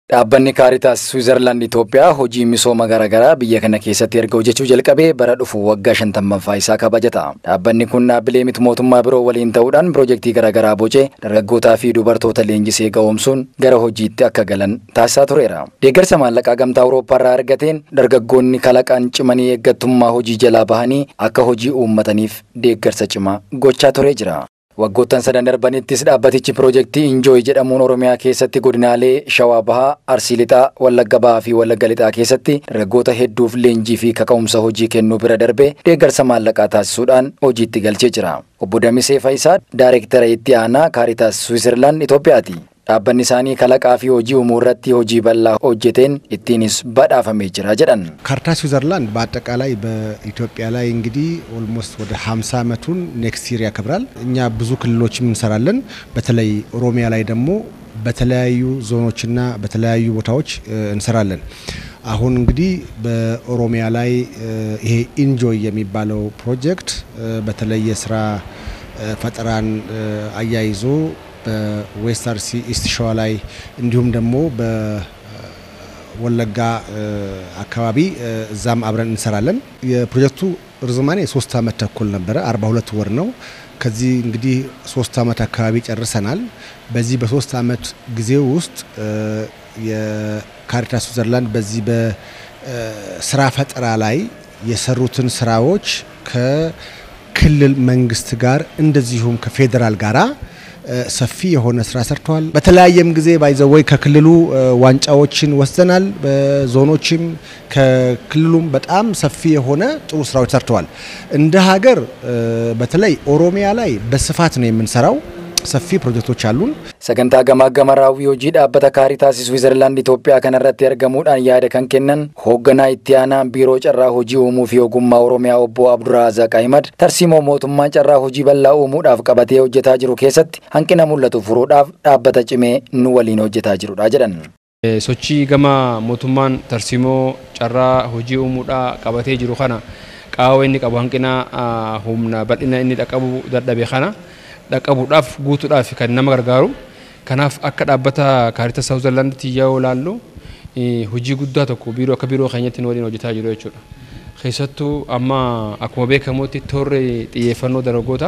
Dhaabbanni Kaaritaas Switzerland Itoophiyaa hojii misooma garaagaraa biyya kana keessatti erga hojjechuu jalqabee bara dhufu waggaa 50ffaa isaa kabajata. Dhaabbanni kun dhaabbilee miti mootummaa biroo waliin ta'uudhaan piroojeektii garaagaraa bocee dargaggootaa fi dubartoota leenjisee ga'oomsuun gara hojiitti akka galan taasisaa tureera. Deeggarsa maallaqaa gamtaa Awurooppaa irraa argateen dargaggoonni kalaqaan cimanii eeggattummaa hojii jalaa bahanii akka hojii uummataniif deeggarsa cimaa gochaa turee jira. Waggoottan sadan darbanittis dhaabbatichi piroojeektii Injooy jedhamuun Oromiyaa keessatti godinaalee Shawaa Bahaa, Arsii Lixaa, Wallagga Bahaa fi Wallagga Lixaa keessatti dargaggoota hedduuf leenjii fi kaka'umsa hojii kennuu bira darbee deeggarsa maallaqaa taasisuudhaan hojiitti galchee jira. Obbo Damisee Faayisaa Daayireektara itti aanaa Kaaritaas Switzerland Itoophiyaati. Dhaabbanni isaanii kalaqaa fi hojii uumuu irratti hojii bal'aa hojjeteen ittiinis badhaafamee jira jedhan. ካርታስ ስዊዘርላንድ በአጠቃላይ በኢትዮጵያ ላይ እንግዲህ ኦልሞስት ወደ 50 ዓመቱን ኔክስት ይር ያከብራል። እኛ ብዙ ክልሎችም እንሰራለን። በተለይ ኦሮሚያ ላይ ደግሞ በተለያዩ ዞኖችና በተለያዩ ቦታዎች እንሰራለን። አሁን እንግዲህ በኦሮሚያ ላይ ይሄ ኢንጆይ የሚባለው ፕሮጀክት በተለይ የስራ ፈጠራን አያይዞ በዌስት አርሲ ኢስት ሸዋ ላይ እንዲሁም ደግሞ በወለጋ አካባቢ እዛም አብረን እንሰራለን። የፕሮጀክቱ ርዝማኔ 3 ዓመት ተኩል ነበር፣ 42 ወር ነው። ከዚህ እንግዲህ 3 ዓመት አካባቢ ጨርሰናል። በዚህ በ3 ዓመት ጊዜ ውስጥ የካሪታስ ስዊዘርላንድ በዚህ በስራ ፈጠራ ላይ የሰሩትን ስራዎች ከክልል መንግስት ጋር እንደዚሁም ከፌደራል ጋራ ሰፊ የሆነ ስራ ሰርተዋል። በተለያየም ጊዜ ባይዘወይ ከክልሉ ዋንጫዎችን ወስደናል። በዞኖችም ከክልሉም በጣም ሰፊ የሆነ ጥሩ ስራዎች ሰርተዋል። እንደ ሀገር በተለይ ኦሮሚያ ላይ በስፋት ነው የምንሰራው። ሰፊ ፕሮጀክቶች አሉን። ሰገንታ ገማገመራዊ hojii dhaabbata Kaaritaas Switzerland Itoophiyaa kanarratti argamuudhaan yaada kan kennan hoogganaa itti aanaa biiroo carraa hojii uumuu fi ogummaa Oromiyaa obbo Abdurrazaaq Ahmad tarsiimoo mootummaan carraa hojii bal'aa uumuudhaaf qabatee hojjetaa jiru keessatti hanqina mul'atu furuudhaaf dhaabbata cimee nu waliin hojjetaa jirudha jedhan. Sochii gama mootummaan tarsiimoo carraa hojii uumuudhaa qabatee jiru kana qaawwa inni qabu hanqina humna bal'ina inni dhaqqabu dadhabe kana dhaqabuudhaaf guutuudhaaf kan nama gargaaru. Kanaaf akka dhaabbata Kaaritaas Switzerlanditti yoo ilaallu hojii guddaa tokko biiroo akka biiroo keenyatti waliin hojjetaa jiru jechuudha. Keessattuu amma akkuma beekamutti toorri xiyyeeffannoo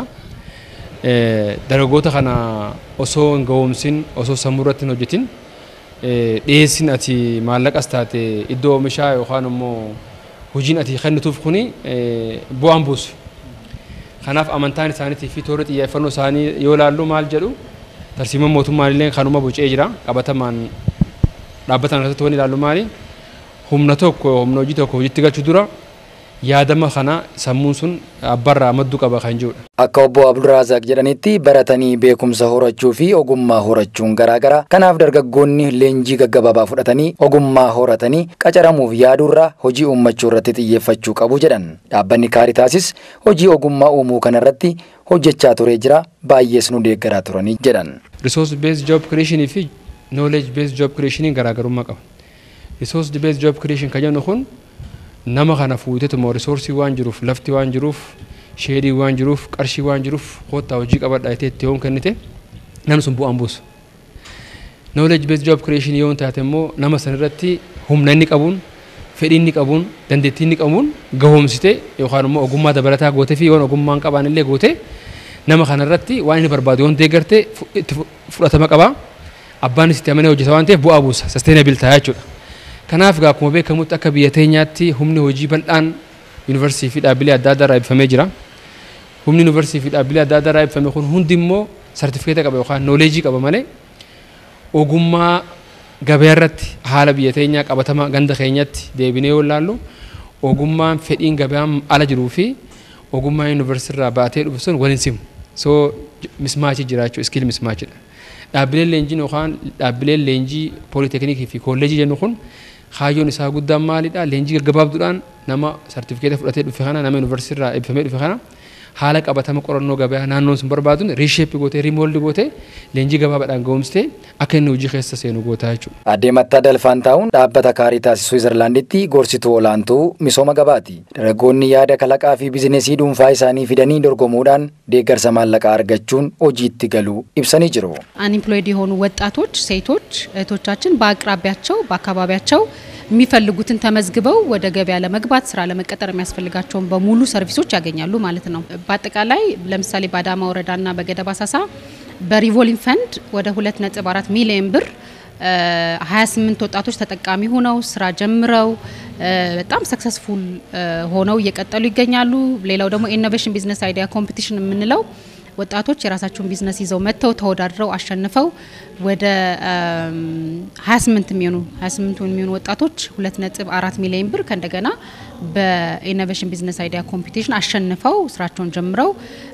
dargaggoota kana osoo hin ga'oomsin osoo sammuu irratti hin hojjetin dhiyeessin ati maallaqas taate iddoo oomishaa yookaan immoo hojiin ati kennituuf kuni bu'aan buusu. Kanaaf amantaan isaaniitii fi toora xiyyeeffannoo isaanii yoo ilaallu maal jedhu tarsiimoo mootummaan illee kanuma bocee jira. Qabatamaan dhaabbataan keessatti waan ilaallu maali humna hojii tokko hojiitti galchuu dura yaadama kana sammuun sun abbarraa madduu qaba kan jirudha. Akka obbo Abdurrazaaq jedhanitti baratanii beekumsa horachuu fi ogummaa horachuun garaagara. Kanaaf dargaggoonni leenjii gaggabaabaa fudhatanii ogummaa horatanii qacaramuuf yaaduurraa hojii uummachuu irratti xiyyeeffachuu qabu jedhan. Dhaabbanni Kaaritaasis hojii ogummaa uumuu kanarratti hojjechaa turee jira, baay'ees nu deeggaraa turanii jedhan. Resource based job creation fi knowledge based job creation garaagarummaa qaba. Resource based job creation kan jennu kun nama kana fuuteetuma resource waan jiruuf lafti waan jiruuf sheedii waan jiruuf qarshii waan jiruuf koottaa hojii qabadhaa itti yoon kennite namni sun bu'aan buusu. Knowledge based job creation yoon taate immoo nama sanirratti humna inni qabuun fedhii inni qabuun dandeettii inni qabuun gahoomsite yookaan immoo ogummaa dabalataa gootee fi yoon ogummaan qabaan illee gootee nama kanarratti waan inni barbaadu yoon deeggarte itti fudhatama qaba. Abbaanis itti amanee hojjeta waan ta'eef bu'aa buusa sustainable ta'a jechuudha. Kanaaf akkuma beekamutti akka biyya teenyaatti humni hojii bal'aan yuunivarsiitii fi dhaabbilee adda addaa irraa eebbifamee jira. Humni yuunivarsiitii fi dhaabbilee adda addaa irraa eebbifame kun hundi immoo sartifikeeta qaba yookaan nooleejii qaba malee ogummaa gabaa irratti haala biyya teenyaa qabatama ganda keenyatti deebinee yoo ilaallu ogummaan fedhiin gabaan ala jiruu fi ogummaa yuunivarsiitii irraa baatee dhufu sun waliin simu. So mismaachii jira jechuudha, iskiil mismaachidha. Dhaabbileen leenjii yookaan dhaabbileen leenjii pooliteeknikii fi kolleejii jennu kun kaayyoon isaa guddaan maalidha? Leenjii gaggabaabduudhaan nama sartifikeeta fudhatee dhufe kana nama yuunivarsiitii irraa eebbifamee dhufe kana haala qabatama qorannoo gabaa naannoon sun barbaadun reshape gootee remold gootee leenjii gabaabaadhaan ga'umstee akka inni hojii keessa seenu gootaa jechuudha. Aadde Mattaa Dalfaan taa'uun dhaabbata Kaaritas Switzerlanditti gorsituu olaantuu misooma gabaati. Dargaggoonni yaada kalaqaa fi bizinesii dhuunfaa isaanii fidanii dorgomuudhaan deeggarsa maallaqaa argachuun hojiitti galuu ibsanii jiru. አንኢምፕሎይድ የሆኑ ወጣቶች ሴቶች እህቶቻችን በአቅራቢያቸው በአካባቢያቸው የሚፈልጉትን ተመዝግበው ወደ ገበያ ለመግባት ስራ ለመቀጠር የሚያስፈልጋቸውን በሙሉ ሰርቪሶች ያገኛሉ ማለት ነው። በአጠቃላይ ለምሳሌ በአዳማ ወረዳና በገደብ አሳሳ በሪቮልቪንግ ፈንድ ወደ 2.4 ሚሊዮን ብር 28 ወጣቶች ተጠቃሚ ሆነው ስራ ጀምረው በጣም ሰክሰስፉል ሆነው እየቀጠሉ ይገኛሉ። ሌላው ደግሞ ኢኖቬሽን ቢዝነስ አይዲያ ኮምፒቲሽን የምንለው ወጣቶች የራሳቸውን ቢዝነስ ይዘው መተው ተወዳድረው አሸንፈው ወደ 28 የሚሆኑ ወጣቶች 2.4 ሚሊዮን ብር ከእንደገና በኢኖቬሽን ቢዝነስ አይዲያ ኮምፒቲሽን አሸንፈው ስራቸውን ጀምረው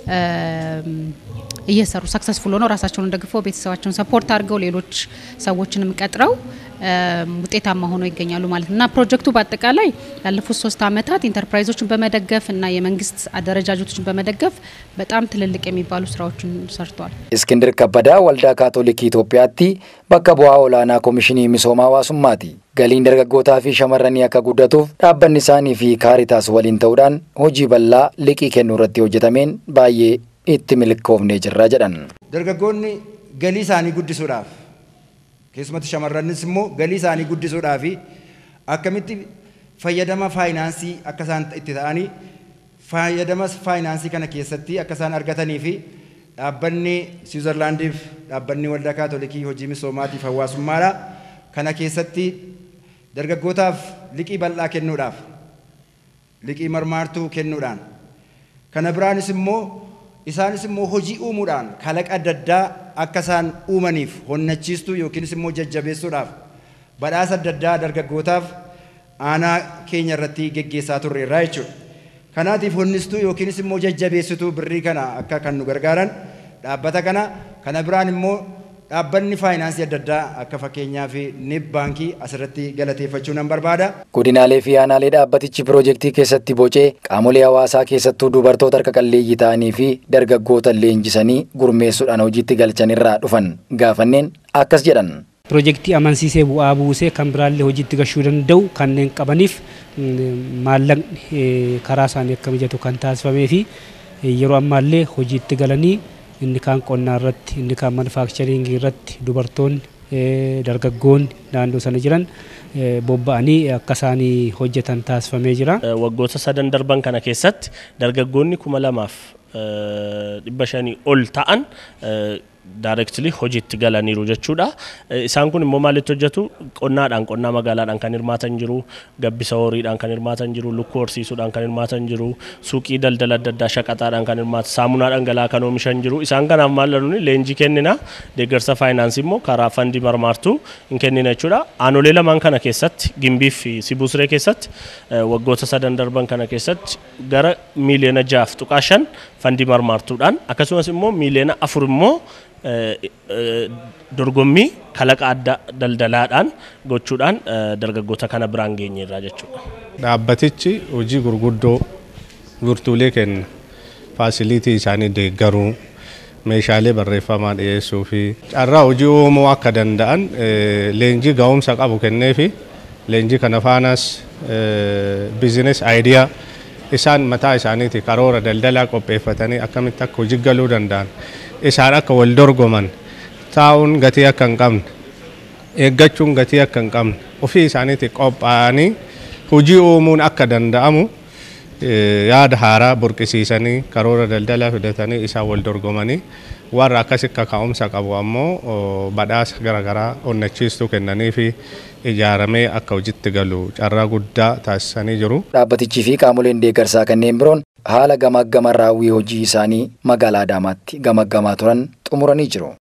እየሰሩ ሰክሰስፉል ሆነው ራሳቸውን ደግፈው ቤተሰባቸውን ሰፖርት አድርገው ሌሎች ሰዎችንም ቀጥረው ውጤታማ ሆነው ይገኛሉ ማለት ነው። እና ፕሮጀክቱ በአጠቃላይ ያለፉት 3 አመታት ኢንተርፕራይዞችን በመደገፍ እና የመንግስት አደረጃጀቶችን በመደገፍ በጣም ትልልቅ የሚባሉ ስራዎችን ሰርቷል። እስክንድር ከበዳ ወልዳ ካቶሊክ ኢትዮጵያቲ በከቡአ ኦላና ኮሚሽን ሚሶማ ዋሱማቲ ገሊን ደርገጎታ ፊ ሸመረኒ አካ ጉዳቱፍ ዳበን ኢሳኒ ፊ ካሪታስ ወሊን ተውዳን ሆጂ በላ ሊቂ ከኑረቲ ሆጀተሜን ባዬ itti milkoofnee jirra jedhan. Dargaggoonni galii isaanii guddisuudhaaf keessumatti shamarrannis immoo galii isaanii guddisuudhaaf akkamitti fayyadama faayinaansii akka isaan itti ta'anii fayyadama faayinaansii kana keessatti akka isaan argatanii fi dhaabbanni Switzerlandiif dhaabbanni waldaa kaatolikii hojii misoomaatiif hawaasummaadha kana keessatti dargaggootaaf liqii bal'aa kennuudhaaf liqii marmaartuu kennuudhaan kana biraanis immoo isaanis immoo hojii uumuudhaan kalaqa adda addaa akka isaan uumaniif honnachiistuu yookiinis immoo jajjabeessuudhaaf badhaasa adda addaa dargaggootaaf aanaa keenya irratti geggeessaa turreerra jechuudha. Kanaatiif honnistuu yookiinis immoo jajjabeessituu birrii kana akka kan nu gargaaran dhaabbata kana biraan immoo dhaabbanni faayinaansii adda addaa akka fakkeenyaa fi NIB baankii asirratti galateeffachuu nan barbaada. Godinaalee fi aanaalee dhaabbatichi piroojeektii keessatti bocee qaamolee hawaasaa keessattuu dubartoota harka qalleeyyii ta'anii fi dargaggoota leenjisanii gurmeessuudhaan hojiitti galchan irraa dhufan gaafanneen akkas jedhan. Piroojeektii amansiisee bu'aa buusee kan biraallee hojiitti gashuu danda'u kanneen qabaniif maallaqni karaa isaanii akka mijatu kan taasifamee fi yeroo ammaallee hojiitti galanii inni kaan qonnaa irratti inni kaan manufaaktcharingii irratti dubartoonni dargaggoonni naannoo sana jiran bobba'anii akka isaanii hojjetan taasifamee jira. Waggoota 3 darban kana keessatti dargaggoonni 2,500 ol ta'an directly hojiitti galaniiru jechuudha. Isaan kun immoo maalitti hojjetu qonnaadhaan qonnaa magaalaadhaan kan hirmaatan jiru, gabbisa horiidhaan kan hirmaatan jiru, lukkuu horsiisuudhaan kan hirmaatan jiru, suuqii daldala adda addaa shaqaxaadhaan kan hirmaatan, saamunaa dhangala'aa kan oomishan jiru. Isaan kanaaf maal laluun leenjii kennina, deeggarsa faayinaansii immoo karaa fandii marmaartuu hin kennina jechuudha. Aanolee lamaan kana keessatti Gimbii fi Sibusree keessatti waggoota 3 darban kana keessatti gara miiliyoona 6.5 fandii marmaartuudhaan akkasumas immoo miiliyoona 4 immoo dorgommii kalaqa adda daldalaadhaan gochuudhaan dargaggoota kana biraan geenyeerra jechuudha. Dhaabbatichi hojii gurguddoo virtuulee kenna. Faasilitii isaanii deeggaruu, meeshaalee barreeffamaa dhiyeessuu fi carraa hojii uumuu akka danda'an leenjii ga'umsa qabu kennee fi leenjii kana faanas biizines aayidiyaa isaan mataa isaaniiti karoora daldalaa qopheeffatanii akkamitti akka hojii galuu danda'an isaan akka wal dorgoman taa'uun gatii akka hin qabne eeggachuun gatii akka hin qabne ofii isaaniiti qophaa'anii hojii uumuun akka danda'amu yaada haaraa burqisiisanii karoora daldalaa fidatanii isaan wal dorgomanii warra akkasii kaka'umsa qabu ammoo badhaasa garaagaraa onnachiistuu kennanii fi ijaaramee akka hojiitti galu carraa guddaa taasisanii jiru. Dhaabbatichi fi qaamoleen deeggarsaa kanneen biroon haala gamaaggamaa raawwii hojii isaanii magaalaa Adaamaatti gamaaggamaa turan xumuranii jiru.